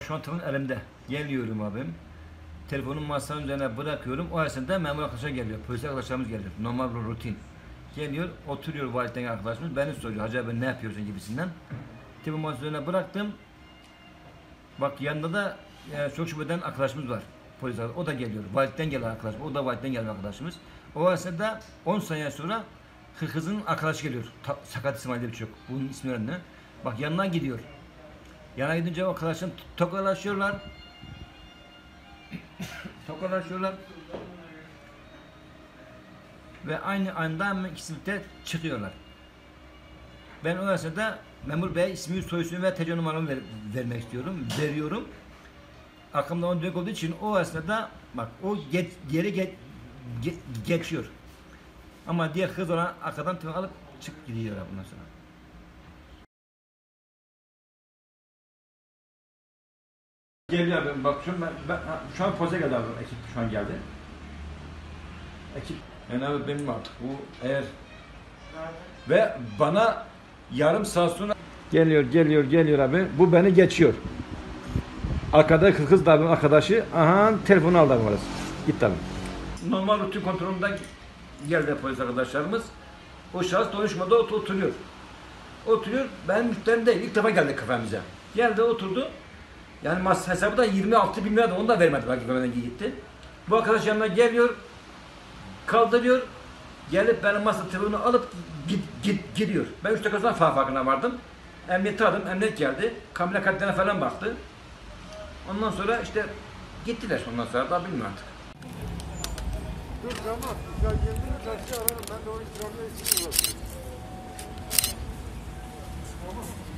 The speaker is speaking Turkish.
Şu an telefon elimde. Geliyorum abim. Telefonu masanın üzerine bırakıyorum. O esnada memur arkadaşlar geliyor. Polis arkadaşlarımız geliyor. Normal bir rutin. Geliyor, oturuyor validen arkadaşımız. Beni soruyor. Hacı abi ne yapıyorsun gibisinden. Telefonu masanın üzerine bıraktım. Bak yanında da çok şüpheden arkadaşımız var. Polis arkadaş. O da geliyor. Validen gelen arkadaşım. O da validen gelen arkadaşımız. O esnada 10 saniye sonra kızın arkadaşı geliyor. Sakat İsmail diye bir çocuk. Bunun ismi önemli. Bak yanına gidiyor. Yana gidince arkadaşım tokalaşıyorlar. Tokalaşıyorlar. Ve aynı anda ikisi de çıkıyorlar. Ben o esnada memur bey ismi, soyisini ve TC numaramı vermek istiyorum. Veriyorum. Arkamda onu dönük olduğu için o esnada bak o geçiyor. Ama diğer kız ona arkadan telefonu alıp çıkıp gidiyor bundan sonra. Geliyor abi bak şu an poza geldi abi ekip şu an geldi. Ekip yani abi benim artık bu eğer ve bana yarım saat sonra geliyor abi bu beni geçiyor. Arkada kız da abim arkadaşı aha telefonu aldı abi orası. Gitti abi. Normal rutin kontrolünden geldi polis arkadaşlarımız. O şahıs konuşmada oturuyor. Oturuyor benim müşterim değil ilk defa geldi kafemize. Geldi oturdu. Yani hesabı da 26.000 lira da onu da vermedi belki benden gitti. Bu arkadaş yanına geliyor, kaldırıyor, gelip benim masa telefonu alıp gidiyor. Ben 3 dakika sonra farkına vardım. Emniyeti aradım, emniyet geldi. Kamera kayıtlarına falan baktı. Ondan sonra işte gittiler ondan sonra da bilmiyorum artık. Dur tamam, güzel geldiğinde taksi ararım. Ben de o ikramda eksik olur. Tamam.